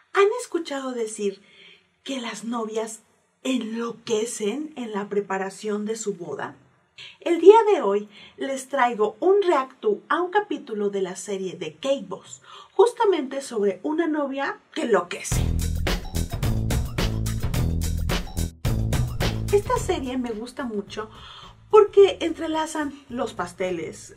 ¿Han escuchado decir que las novias enloquecen en la preparación de su boda? El día de hoy les traigo un reacto a un capítulo de la serie de Cake Boss, justamente sobre una novia que enloquece. Esta serie me gusta mucho porque entrelazan los pasteles,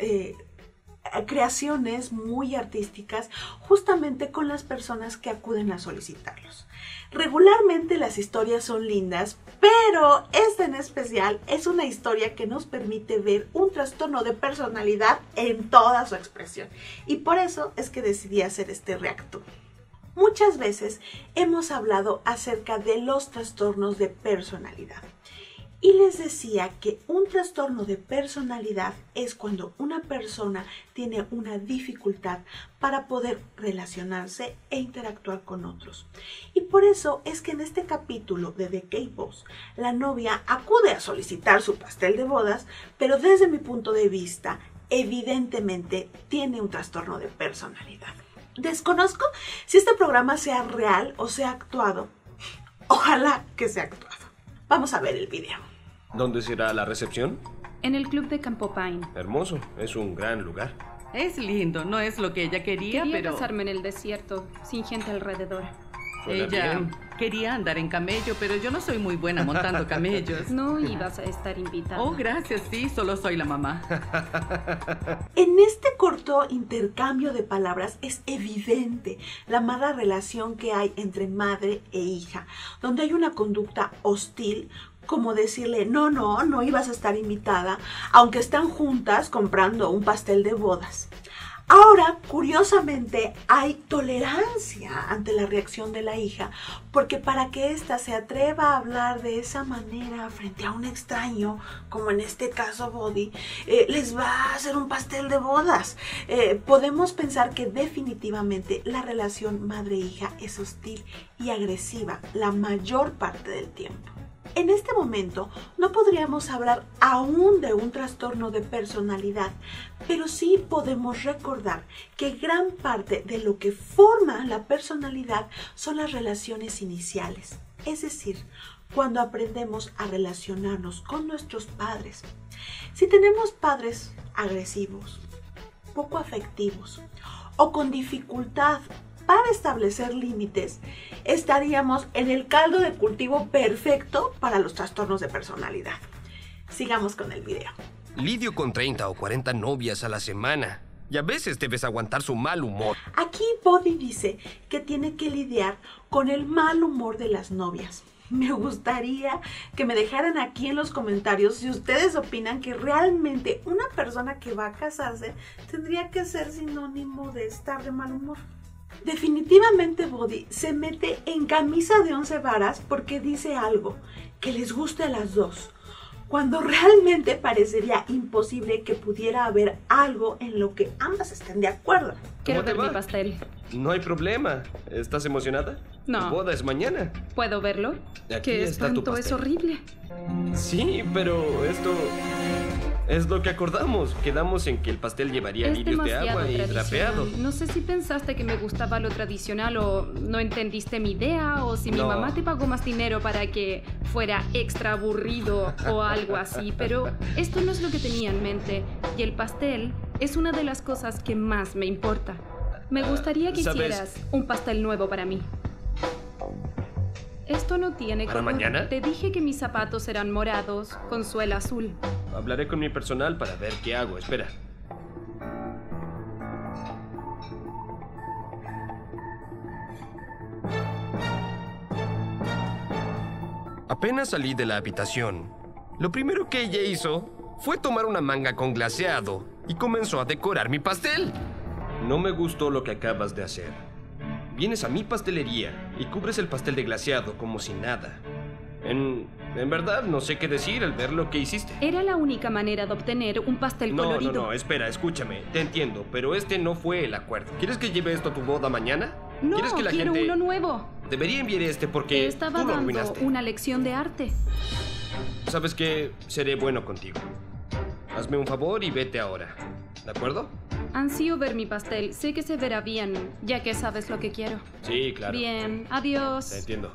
creaciones muy artísticas justamente con las personas que acuden a solicitarlos. Regularmente las historias son lindas, pero esta en especial es una historia que nos permite ver un trastorno de personalidad en toda su expresión. Y por eso es que decidí hacer este reacto. Muchas veces hemos hablado acerca de los trastornos de personalidad. Y les decía que un trastorno de personalidad es cuando una persona tiene una dificultad para poder relacionarse e interactuar con otros. Y por eso es que en este capítulo de The Cake Boss, la novia acude a solicitar su pastel de bodas, pero desde mi punto de vista, evidentemente tiene un trastorno de personalidad. Desconozco si este programa sea real o sea actuado. Ojalá que sea actuado. Vamos a ver el video. ¿Dónde será la recepción? En el club de Campo Pine. Hermoso, es un gran lugar. Es lindo, no es lo que ella quería, Quería pero... casarme en el desierto, sin gente alrededor. Suena Ella bien. quería andar en camello, pero yo no soy muy buena montando camellos. No ibas a estar invitada. Oh, gracias, sí, solo soy la mamá. En este corto intercambio de palabras es evidente la mala relación que hay entre madre e hija, donde hay una conducta hostil, como decirle, no ibas a estar invitada, aunque están juntas comprando un pastel de bodas. Ahora, curiosamente, hay tolerancia ante la reacción de la hija, porque para que ésta se atreva a hablar de esa manera frente a un extraño, como en este caso Body, les va a hacer un pastel de bodas. Podemos pensar que definitivamente la relación madre-hija es hostil y agresiva la mayor parte del tiempo. En este momento no podríamos hablar aún de un trastorno de personalidad, pero sí podemos recordar que gran parte de lo que forma la personalidad son las relaciones iniciales, es decir, cuando aprendemos a relacionarnos con nuestros padres. Si tenemos padres agresivos, poco afectivos o con dificultad para establecer límites, estaríamos en el caldo de cultivo perfecto para los trastornos de personalidad. Sigamos con el video. Lidio con 30 o 40 novias a la semana y a veces debes aguantar su mal humor. Aquí Body dice que tiene que lidiar con el mal humor de las novias. Me gustaría que me dejaran aquí en los comentarios si ustedes opinan que realmente una persona que va a casarse tendría que ser sinónimo de estar de mal humor. Definitivamente Body se mete en camisa de 11 varas porque dice algo que les guste a las dos, cuando realmente parecería imposible que pudiera haber algo en lo que ambas estén de acuerdo. Quiero ¿Cómo te ver mi va? pastel. No hay problema. ¿Estás emocionada? No. Tu boda es mañana. ¿Puedo verlo? Aquí ¡Qué está tu espanto! Es pastel. horrible. Sí, pero esto es lo que acordamos. Quedamos en que el pastel llevaría Es lirios de demasiado agua y tradicional. drapeado. No sé si pensaste que me gustaba lo tradicional o no entendiste mi idea o si mi No. mamá te pagó más dinero para que fuera extra aburrido o algo así, pero esto no es lo que tenía en mente y el pastel es una de las cosas que más me importa. Me gustaría que ¿sabes? hicieras un pastel nuevo para mí. Esto no tiene ¿Para color. mañana? Te dije que mis zapatos eran morados con suela azul. Hablaré con mi personal para ver qué hago. Espera. Apenas salí de la habitación, lo primero que ella hizo fue tomar una manga con glaseado y comenzó a decorar mi pastel. No me gustó lo que acabas de hacer. Vienes a mi pastelería y cubres el pastel de glaseado como si nada. En verdad, no sé qué decir al ver lo que hiciste. Era la única manera de obtener un pastel colorido. No, espera, escúchame. Te entiendo, pero este no fue el acuerdo. ¿Quieres que lleve esto a tu boda mañana? No, ¿Quieres que la quiero gente... uno nuevo. Debería enviar este Te porque estaba tú lo dando arruinaste. una lección de arte. ¿Sabes qué? Seré bueno contigo. Hazme un favor y vete ahora. ¿De acuerdo? ansío ver mi pastel. Sé que se verá bien, ya que sabes lo que quiero. Sí, claro. Bien, adiós. Te entiendo.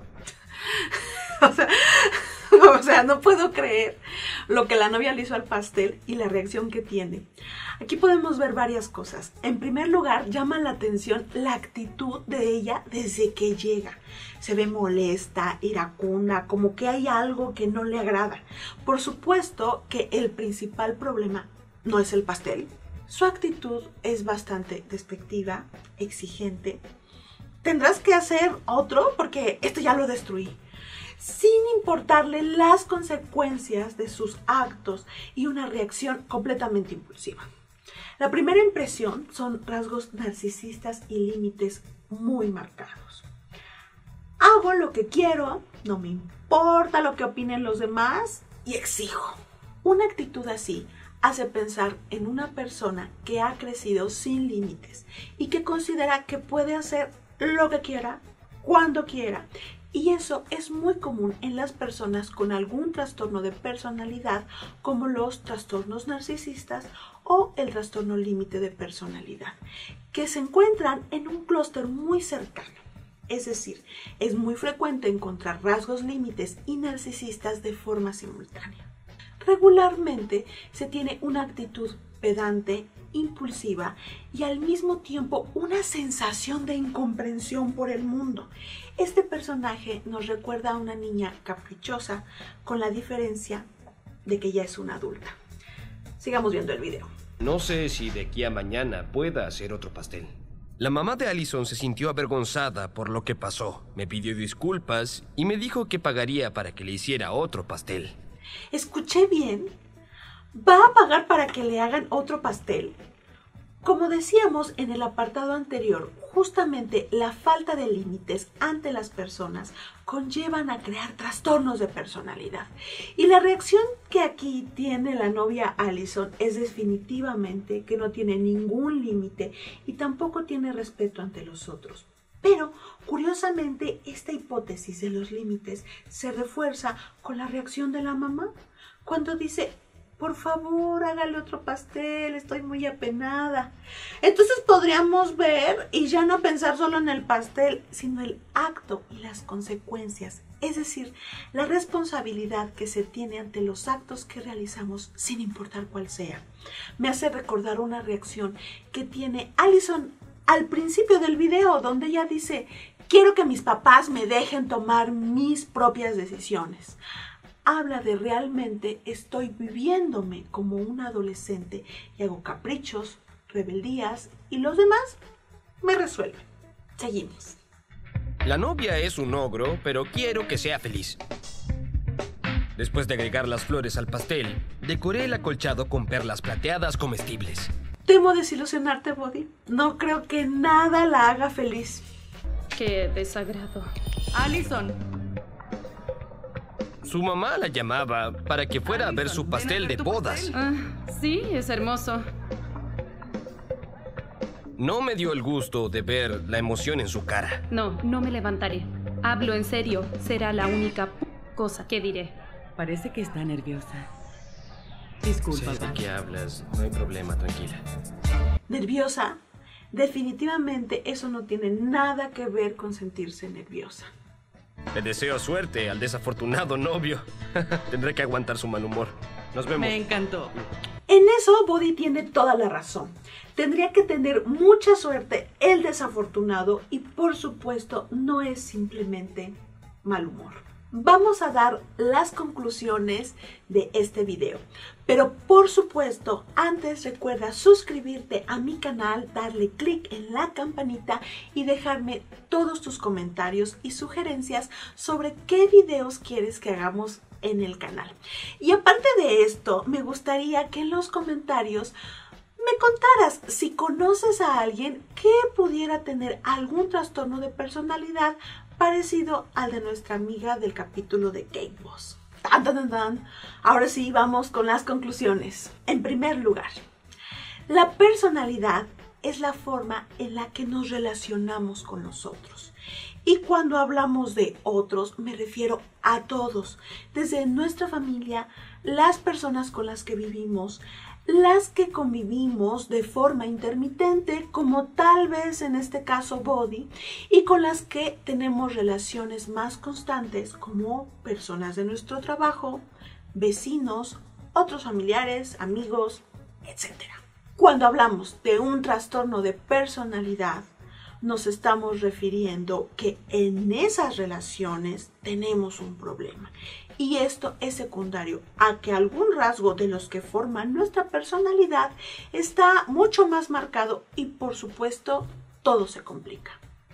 O sea, no puedo creer lo que la novia le hizo al pastel y la reacción que tiene. Aquí podemos ver varias cosas. En primer lugar, llama la atención la actitud de ella desde que llega. Se ve molesta, iracunda, como que hay algo que no le agrada. Por supuesto que el principal problema no es el pastel. Su actitud es bastante despectiva, exigente. ¿Tendrás que hacer otro? Porque esto ya lo destruí. Sin importarle las consecuencias de sus actos y una reacción completamente impulsiva. La primera impresión son rasgos narcisistas y límites muy marcados. Hago lo que quiero, no me importa lo que opinen los demás y exijo. Una actitud así hace pensar en una persona que ha crecido sin límites y que considera que puede hacer lo que quiera, cuando quiera. Y eso es muy común en las personas con algún trastorno de personalidad, como los trastornos narcisistas o el trastorno límite de personalidad, que se encuentran en un clúster muy cercano. Es decir, es muy frecuente encontrar rasgos límites y narcisistas de forma simultánea. Regularmente se tiene una actitud pedante, impulsiva y al mismo tiempo una sensación de incomprensión por el mundo. Este personaje nos recuerda a una niña caprichosa, con la diferencia de que ya es una adulta. Sigamos viendo el video. No sé si de aquí a mañana pueda hacer otro pastel. La mamá de Allison se sintió avergonzada por lo que pasó. Me pidió disculpas y me dijo que pagaría para que le hiciera otro pastel. ¿Escuché bien? ¿Va a pagar para que le hagan otro pastel? Como decíamos en el apartado anterior, justamente la falta de límites ante las personas conllevan a crear trastornos de personalidad. Y la reacción que aquí tiene la novia Allison es definitivamente que no tiene ningún límite y tampoco tiene respeto ante los otros. Pero, curiosamente, esta hipótesis de los límites se refuerza con la reacción de la mamá cuando dice: por favor, hágale otro pastel, estoy muy apenada. Entonces podríamos ver y ya no pensar solo en el pastel, sino el acto y las consecuencias. Es decir, la responsabilidad que se tiene ante los actos que realizamos sin importar cuál sea. Me hace recordar una reacción que tiene Allison al principio del video, donde ella dice: quiero que mis papás me dejen tomar mis propias decisiones. Habla de realmente estoy viviéndome como un adolescente y hago caprichos, rebeldías y los demás me resuelven. Seguimos. La novia es un ogro, pero quiero que sea feliz. Después de agregar las flores al pastel, decoré el acolchado con perlas plateadas comestibles. Temo desilusionarte, Body. No creo que nada la haga feliz. Qué desagrado. Allison. Su mamá la llamaba para que fuera a ver su pastel de bodas. Sí, es hermoso. No me dio el gusto de ver la emoción en su cara. No me levantaré. Hablo en serio. Será la única cosa que diré. Parece que está nerviosa. Disculpa. Sé de qué hablas. No hay problema, tranquila. ¿Nerviosa? Definitivamente eso no tiene nada que ver con sentirse nerviosa. Le deseo suerte al desafortunado novio. Tendré que aguantar su mal humor. Nos vemos. Me encantó. En eso Body tiene toda la razón. Tendría que tener mucha suerte el desafortunado y por supuesto no es simplemente mal humor. Vamos a dar las conclusiones de este video. Pero por supuesto, antes recuerda suscribirte a mi canal, darle clic en la campanita y dejarme todos tus comentarios y sugerencias sobre qué videos quieres que hagamos en el canal. Y aparte de esto, me gustaría que en los comentarios me contaras si conoces a alguien que pudiera tener algún trastorno de personalidad parecido al de nuestra amiga del capítulo de Cake Boss. ¡Tan, tan, tan, tan! Ahora sí, vamos con las conclusiones. En primer lugar, la personalidad es la forma en la que nos relacionamos con los otros. Y cuando hablamos de otros, me refiero a todos, desde nuestra familia, las personas con las que vivimos, las que convivimos de forma intermitente, como tal vez en este caso Body, y con las que tenemos relaciones más constantes, como personas de nuestro trabajo, vecinos, otros familiares, amigos, etc. Cuando hablamos de un trastorno de personalidad, nos estamos refiriendo que en esas relaciones tenemos un problema. Y esto es secundario a que algún rasgo de los que forman nuestra personalidad está mucho más marcado y, por supuesto, todo se complica.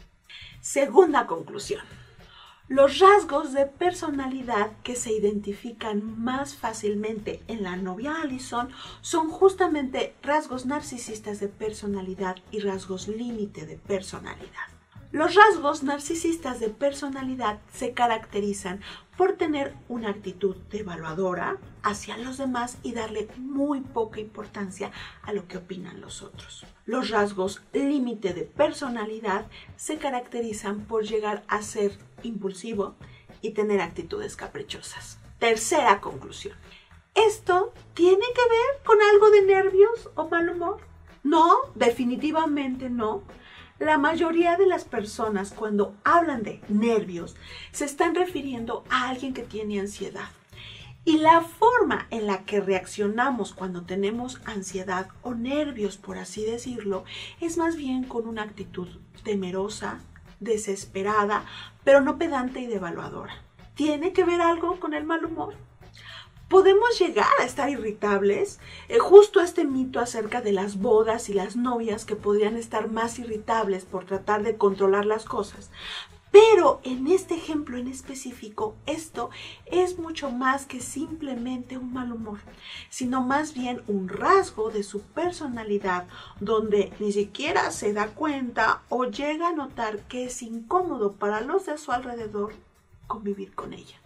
Segunda conclusión. Los rasgos de personalidad que se identifican más fácilmente en la novia Allison son justamente rasgos narcisistas de personalidad y rasgos límite de personalidad. Los rasgos narcisistas de personalidad se caracterizan por tener una actitud devaluadora hacia los demás y darle muy poca importancia a lo que opinan los otros. Los rasgos límite de personalidad se caracterizan por llegar a ser impulsivo y tener actitudes caprichosas. Tercera conclusión. ¿Esto tiene que ver con algo de nervios o mal humor? No, definitivamente no. La mayoría de las personas cuando hablan de nervios se están refiriendo a alguien que tiene ansiedad. Y la forma en la que reaccionamos cuando tenemos ansiedad o nervios, por así decirlo, es más bien con una actitud temerosa, desesperada, pero no pedante y devaluadora. ¿Tiene que ver algo con el mal humor? Podemos llegar a estar irritables, justo este mito acerca de las bodas y las novias que podrían estar más irritables por tratar de controlar las cosas. Pero en este ejemplo en específico, esto es mucho más que simplemente un mal humor, sino más bien un rasgo de su personalidad donde ni siquiera se da cuenta o llega a notar que es incómodo para los de su alrededor convivir con ella.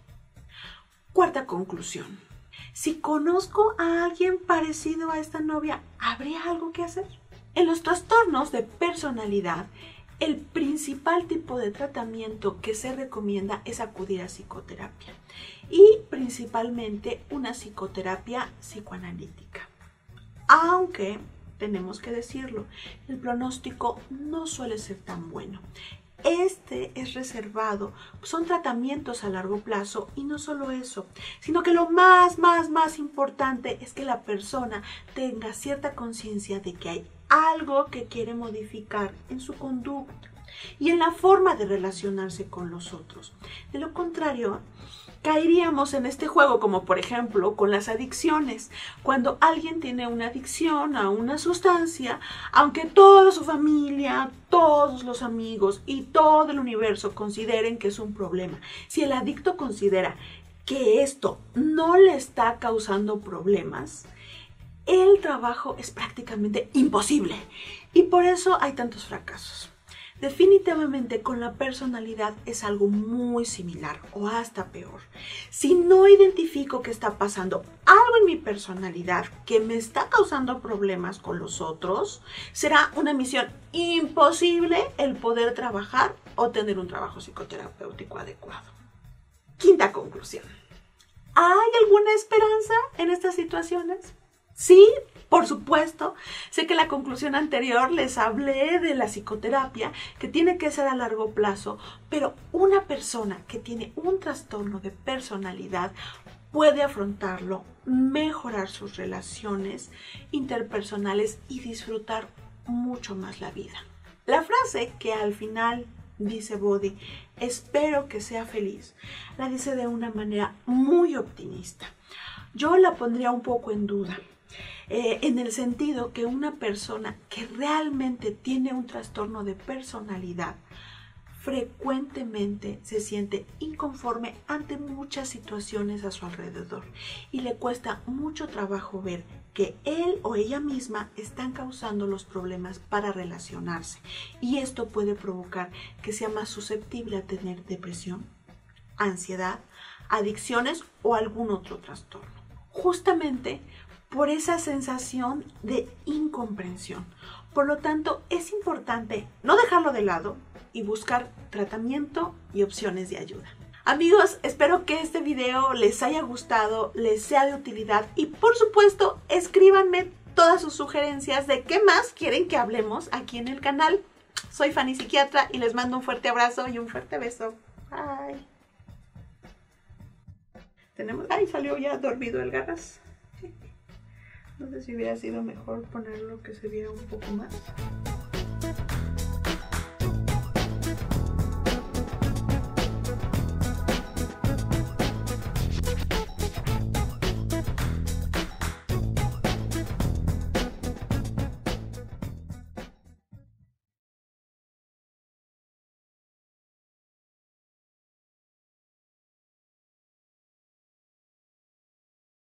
Cuarta conclusión. Si conozco a alguien parecido a esta novia, ¿habría algo que hacer? En los trastornos de personalidad, el principal tipo de tratamiento que se recomienda es acudir a psicoterapia y principalmente una psicoterapia psicoanalítica. Aunque, tenemos que decirlo, el pronóstico no suele ser tan bueno. Este es reservado, son tratamientos a largo plazo y no solo eso, sino que lo más importante es que la persona tenga cierta conciencia de que hay algo que quiere modificar en su conducta y en la forma de relacionarse con los otros. De lo contrario, caeríamos en este juego como por ejemplo con las adicciones. Cuando alguien tiene una adicción a una sustancia, aunque toda su familia, todos los amigos y todo el universo consideren que es un problema, si el adicto considera que esto no le está causando problemas, el trabajo es prácticamente imposible y por eso hay tantos fracasos. Definitivamente con la personalidad es algo muy similar o hasta peor. Si no identifico que está pasando algo en mi personalidad que me está causando problemas con los otros, será una misión imposible el poder trabajar o tener un trabajo psicoterapéutico adecuado. Quinta conclusión. ¿Hay alguna esperanza en estas situaciones? Sí, por supuesto. Sé que en la conclusión anterior les hablé de la psicoterapia, que tiene que ser a largo plazo, pero una persona que tiene un trastorno de personalidad puede afrontarlo, mejorar sus relaciones interpersonales y disfrutar mucho más la vida. La frase que al final dice Body, espero que sea feliz, la dice de una manera muy optimista. Yo la pondría un poco en duda. En el sentido que una persona que realmente tiene un trastorno de personalidad frecuentemente se siente inconforme ante muchas situaciones a su alrededor y le cuesta mucho trabajo ver que él o ella misma están causando los problemas para relacionarse y esto puede provocar que sea más susceptible a tener depresión, ansiedad, adicciones o algún otro trastorno. Justamente por esa sensación de incomprensión. Por lo tanto, es importante no dejarlo de lado y buscar tratamiento y opciones de ayuda. Amigos, espero que este video les haya gustado, les sea de utilidad y por supuesto, escríbanme todas sus sugerencias de qué más quieren que hablemos aquí en el canal. Soy Fanny Psiquiatra y les mando un fuerte abrazo y un fuerte beso. Bye. Ay, salió ya dormido el Garras. No sé si hubiera sido mejor ponerlo que se viera un poco más.